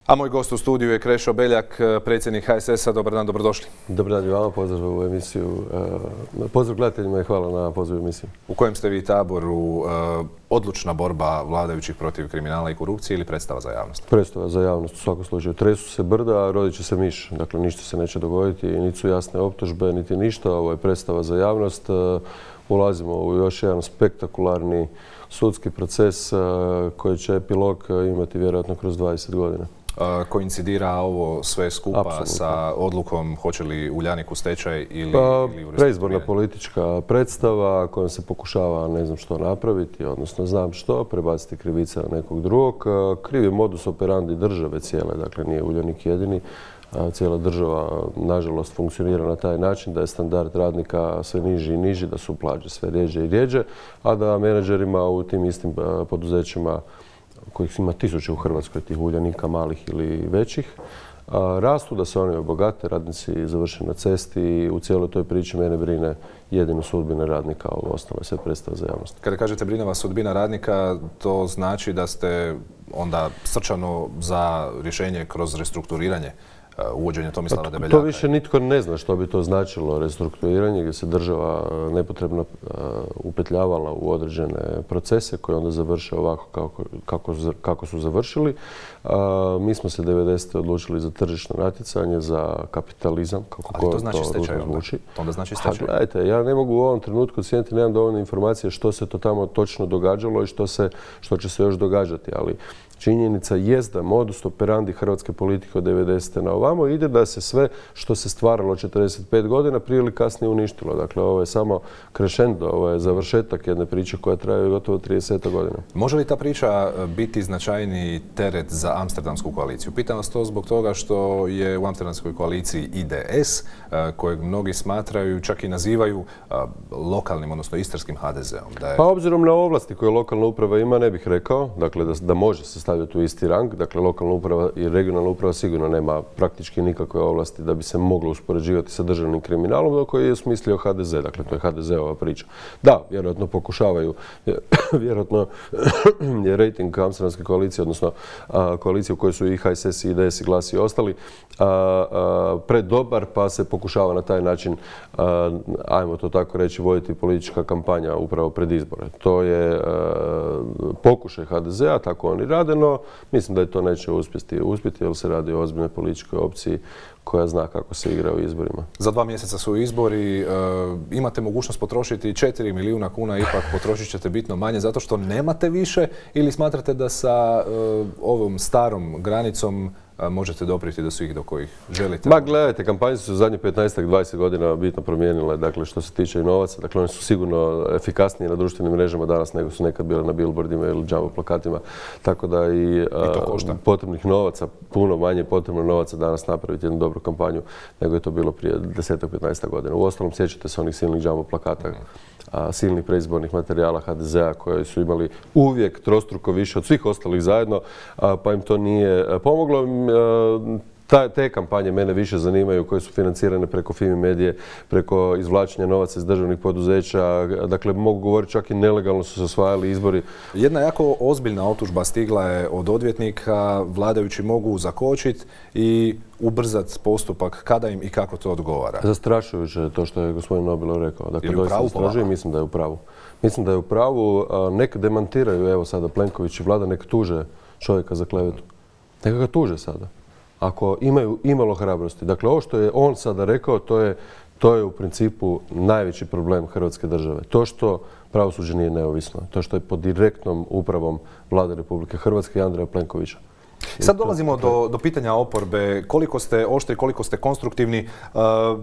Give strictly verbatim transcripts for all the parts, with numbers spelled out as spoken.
A moj gost u studiju je Krešo Beljak, predsjednik H S S-a. Dobar dan, dobrodošli. Dobar dan i vama, pozdrav u emisiju. Pozdrav gledateljima i hvala na pozivu emisiju. U kojem ste vi taboru? Odlučna borba vladajućih protiv kriminala i korupcije ili predstava za javnost? Predstava za javnost u svakom slučaju. Tresu se brda, a rodit će se miš. Dakle, ništa se neće dogoditi, niti su jasne optužbe, niti ništa. Ovo je predstava za javnost. Ulazimo u još jedan spektakularni sudski proces koji će epilog imati vjerojatno kroz dvadeset godina. Koincidira ovo sve skupa Absolutno. Sa odlukom hoće li Uljanik u stečaj ili, pa, ili u preizborna politička predstava kojom se pokušava ne znam što napraviti, odnosno znam što, prebaciti krivice na nekog drugog. Kriv je modus operandi države cijele, dakle nije Uljanik jedini. Cijela država, nažalost, funkcionira na taj način da je standard radnika sve niži i niži, da su plaće sve rjeđe i rjeđe, a da menadžerima u tim istim poduzećima, kojih ima tisuće u Hrvatskoj, tih Uljanika malih ili većih, rastu, da se oni obogate, radnici završe na cesti i u cijeloj toj priči mene brine jedino sudbine radnika, ovo ostalo sve predstava za javnost. Kada kažete brine vas sudbina radnika, to znači da ste onda srčano za rješenje kroz restrukturiranje, uvođenje Tomislava Debeljaka? To više nitko ne zna što bi to značilo restrukturiranje, gdje se država nepotrebno upetljavala u određene procese koji onda završe ovako kako, kako, kako su završili. Mi smo se devedesete odlučili za tržišno natjecanje, za kapitalizam, kako Ali to znači stečaj onda? To onda znači stečaj? Gledajte, ja ne mogu u ovom trenutku ocijeniti, nemam dovoljno informacije što se to tamo točno događalo i što, se, što će se još događati, ali činjenica jest da modus operandi hrvatske politike od devedesete na ovamo ide da se sve što se stvaralo četrdeset pet godina prije ili kasnije uništilo. Dakle, ovo je samo crescendo, ovo je završetak jedne priče koja traje gotovo trideset godina. Može li ta priča biti značajniji teret za Amsterdamsku koaliciju? Pitam vas to zbog toga što je u Amsterdamskoj koaliciji I D S, kojeg mnogi smatraju, čak i nazivaju lokalnim, odnosno istarskim H D Z-om. Je... Pa obzirom na ovlasti koje lokalna uprava ima, ne bih rekao, dakle, da, da može se staviti u isti rang. Dakle, lokalna uprava i regionalna uprava sigurno nema praktički nikakve ovlasti da bi se moglo uspoređivati sa državnim kriminalom, do koje je osmislio H D Z. Dakle, to je H D Z-ova priča. Da, vjerojatno pokušavaju, vjerojatno je rejting Amsterdamske koalicije, odnosno a, koalicije u kojoj su i H S S, i I D S, i Glas i ostali, a, a, predobar, pa se pokušava na taj način, a, ajmo to tako reći, voditi politička kampanja upravo pred izbore. To je a, pokušaj H D Z-a, tako oni rade, no mislim da je to neće uspjeti, uspjeti jer se radi o ozbiljnoj političkoj opciji koja zna kako se igra u izborima. Za dva mjeseca su izbori, e, imate mogućnost potrošiti četiri milijuna kuna, ipak potrošit ćete bitno manje zato što nemate više ili smatrate da sa e, ovom starom granicom možete doprijeti do svih do kojih želite? Ma gledajte, kampanje su zadnjih petnaest do dvadeset godina bitno promijenile, dakle što se tiče i novaca, dakle one su sigurno efikasnije na društvenim mrežama danas nego su nekad bile na billboardima ili jumbo plakatima, tako da i, I to potrebnih novaca, puno manje potrebno novaca danas napraviti jednu dobru kampanju nego je to bilo prije deset do petnaest godina. Uostalom sjećate se onih silnih jumbo plakata, a, silnih predizbornih materijala H D Z-a koji su imali uvijek trostruko više od svih ostalih zajedno, a, pa im to nije pomoglo. Ta, te kampanje mene više zanimaju koje su financirane preko Fimi Medije, preko izvlačenja novaca iz državnih poduzeća. Dakle, mogu govoriti čak i nelegalno su se osvajali izbori. Jedna jako ozbiljna optužba stigla je od odvjetnika. Vladajući mogu zakočiti i ubrzati postupak kada im i kako to odgovara. Zastrašujuće je to što je gospodin Nobilo rekao. Dakle, Ili u pravu po vama? Mislim da je u pravu. Mislim da je u pravu. Nek demantiraju, evo sada Plenković i Vlada, nek tuže čovjeka za klevetu. Neka ga tuže sada, ako imaju imalo hrabrosti. Dakle, ovo što je on sada rekao, to je, to je u principu najveći problem Hrvatske države. To što pravosuđe nije neovisno, to što je pod direktnom upravom Vlade Republike Hrvatske i Andreja Plenkovića. Sad dolazimo do, do pitanja oporbe. Koliko ste oštri, koliko ste konstruktivni. Uh,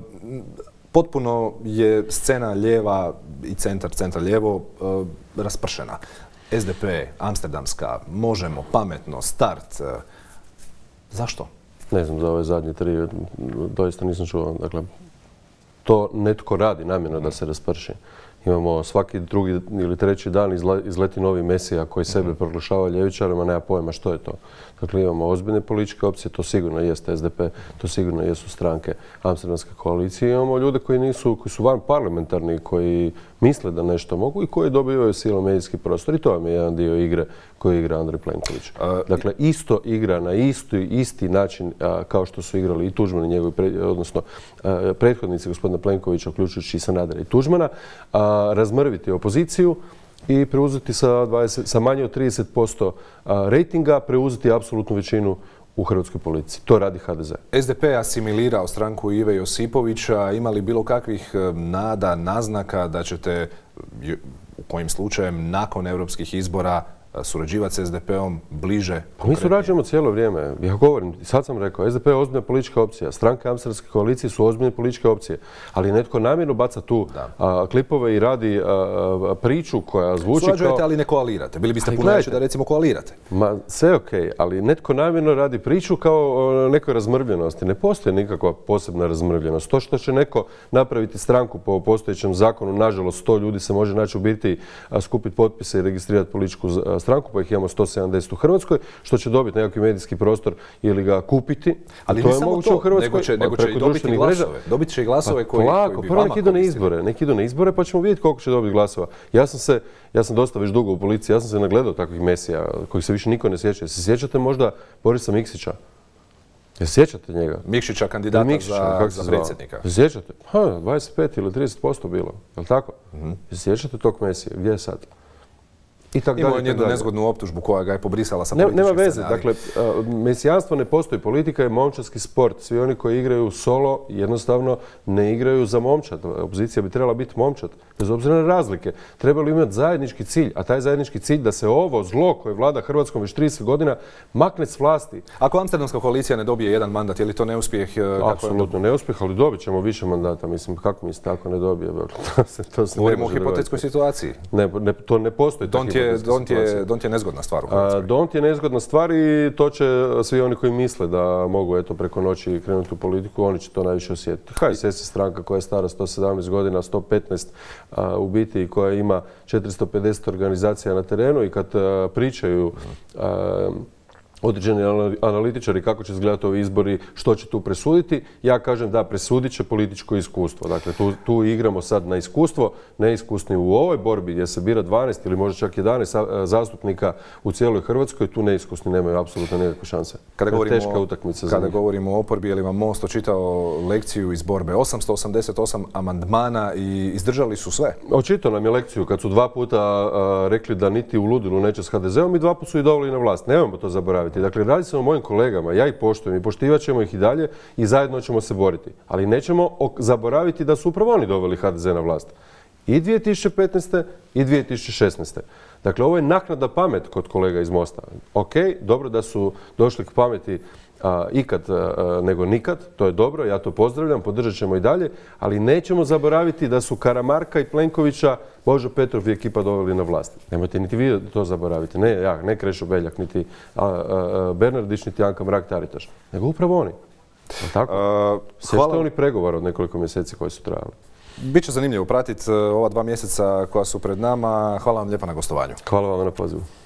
potpuno je scena lijeva i centar, centar lijevo uh, raspršena. S D P, Amsterdamska, Možemo, Pametno, Start. Uh, Zašto? Ne znam, za ove zadnje tri doista nisam čuo. Dakle, to netko radi namjerno da se rasprši. Imamo svaki drugi ili treći dan izleti novi mesija koji sebe proglašava ljevičarima, nema pojma što je to. Dakle, imamo ozbiljne političke opcije, to sigurno jeste S D P, to sigurno jesu stranke Amsterdamske koalicije. Imamo ljude koji nisu, koji su van parlamentarni, koji misle da nešto mogu i koji dobivaju silom medijski prostor. I to vam je jedan dio igre koji igra Andrej Plenković. Dakle, isto igra na isti, isti način kao što su igrali i Tuđman i njegovi, odnosno prethodnici gospodina Plenkovića, uključujući i Sanadera i Tuđmana, razmrviti opoziciju i preuzeti sa, dvadeset, sa manje od trideset posto rejtinga, preuzeti apsolutnu većinu u hrvatskoj politici. To radi ha de ze. es de pe je asimilirao stranku Ive Josipovića. Ima li bilo kakvih nada, naznaka da ćete u kojim slučajem nakon europskih izbora surađivati s es de pe-om bliže? Pa mi surađujemo cijelo vrijeme. Ja govorim, sad sam rekao, es de pe je ozbiljna politička opcija. Stranke Amsterdamske koalicije su ozbiljne političke opcije. Ali netko namjerno baca tu a, klipove i radi a, a, priču koja zvuči kao... Surađujete, ali ne koalirate. Bili biste puno jači da recimo koalirate. Ma, sve ok, ali netko namjerno radi priču kao o nekoj razmrvljenosti. Ne postoji nikakva posebna razmrvljenost. To što će neko napraviti stranku po postojećem zakonu, nažalost sto ljudi se može naći u biti, skupiti potpise i registrirati političku stranku, pa ih imamo sto sedamdeset u Hrvatskoj, što će dobiti nekakvi medijski prostor ili ga kupiti. Ali to ne je samo to, nego će, nego će i dobiti glasove. Dobit će i glasove pa, koji, lako, koji bi prvo vama nek idu na izbore, nek idu na izbore pa ćemo vidjeti koliko će dobiti glasova. Ja sam se, ja sam dosta već dugo u policiji, ja sam se nagledao takvih mesija kojih se više niko ne sjeća. Se sjećate možda Borisa Mikšića? Jel sjećate njega? Mikšića, kandidata Mikšića, za, za predsjednika. Jel sjećate? Ha, dvadeset pet ili trideset posto bilo, je li tako? Mm-hmm. Jel sjećate tog mesija? Gdje je sad? Imao je jednu nezgodnu optužbu koja ga je pobrisala sa političke scene. Nema veze. Dakle, mesijanstvo ne postoji. Politika je momčadski sport. Svi oni koji igraju solo jednostavno ne igraju za momčad. Opozicija bi trebala biti momčad. Bez obzira na razlike. Trebali imati zajednički cilj. A taj zajednički cilj da se ovo zlo koje vlada Hrvatskom već trideset godina makne s vlasti. Ako Amsterdamska koalicija ne dobije jedan mandat, je li to neuspjeh? Apsolutno neuspjeh, ali dobit ćemo više mandata. Mislim, kako mislite ako ne dobije? Govorimo o hipotetskoj situaciji. Ne, ne, to ne postoji. Dont je, Dont je nezgodna stvar u Hrvatskoj. Dont je nezgodna stvar i to će svi oni koji misle da mogu eto preko noći krenuti u politiku, oni će to najviše osjetiti. ha es es je stranka koja je stara sto sedamnaest godina, sto petnaest a, u biti, koja ima četiristo pedeset organizacija na terenu i kad a, pričaju a, određeni analitičari kako će izgledati ovi izbori, što će tu presuditi. Ja kažem da presudit će političko iskustvo. Dakle, tu, tu igramo sad na iskustvo, neiskusni u ovoj borbi gdje se bira dvanaest ili možda čak jedanaest zastupnika u cijeloj Hrvatskoj, tu neiskusni nemaju apsolutno nikakve šanse. Kada govorimo, teška utakmica za kada njih. govorimo o oporbi, je li vam Most očitao lekciju iz borbe? osamsto osamdeset osam amandmana i izdržali su sve. Očitao nam je lekciju kad su dva puta a, rekli da niti u ludilu neće s ha de ze-om i dva puta su i doveli na vlast. Nemojmo to zaboraviti. Dakle, radi se o mojim kolegama, ja ih poštujem i poštivat ćemo ih i dalje i zajedno ćemo se boriti. Ali nećemo zaboraviti da su upravo oni doveli ha de ze na vlast. I dvije tisuće petnaeste i dvije tisuće šesnaeste. Dakle, ovo je naknadna pamet kod kolega iz Mosta. Ok, dobro da su došli k pameti a, ikad a, nego nikad, to je dobro, ja to pozdravljam, podržat ćemo i dalje, ali nećemo zaboraviti da su Karamarka i Plenkovića Božo Petrov i ekipa doveli na vlast. Nemojte niti vi to zaboraviti. Ne ja, ne Krešo Beljak, niti a, a, Bernardić, niti Anka Mrak-Taritaš, nego upravo oni. Tako? Uh, Sjećate oni pregovora od nekoliko mjeseci koji su trajali. Biće zanimljivo pratiti ova dva mjeseca koja su pred nama. Hvala vam lijepa na gostovanju. Hvala vam na pozivu.